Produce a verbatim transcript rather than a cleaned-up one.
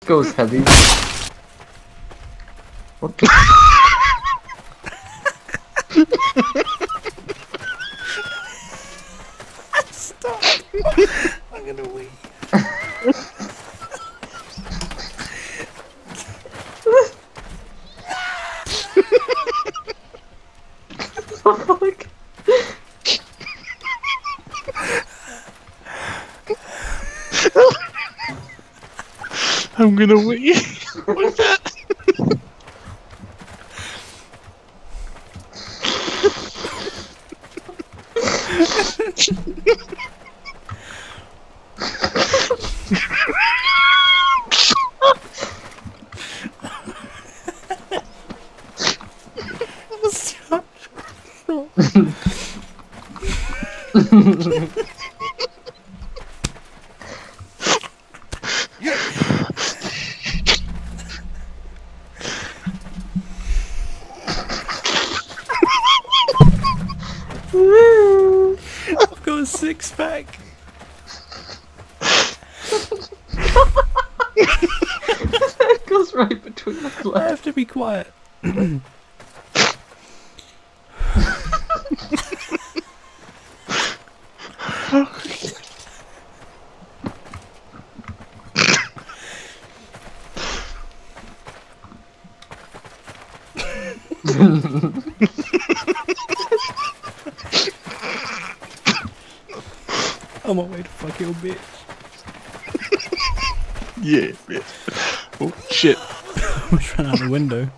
Goes heavy. What the? Stop! I'm gonna wee. What the fuck? I'm gonna wee. What's that? I've got a six pack. That goes right between the I legs. have to be quiet. I'm on my way to fuck your bitch. Yeah, bitch. Oh shit. I almost ran out the window.